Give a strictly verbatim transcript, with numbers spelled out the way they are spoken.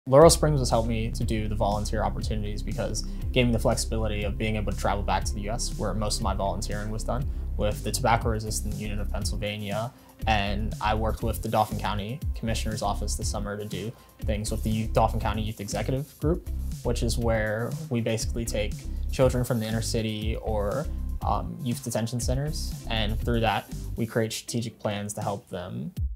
Laurel Springs has helped me to do the volunteer opportunities because it gave me the flexibility of being able to travel back to the U S where most of my volunteering was done with the Tobacco Resistant Unit of Pennsylvania. And I worked with the Dauphin County Commissioner's Office this summer to do things with the Dauphin County Youth Executive Group, which is where we basically take children from the inner city or um, youth detention centers, and through that we create strategic plans to help them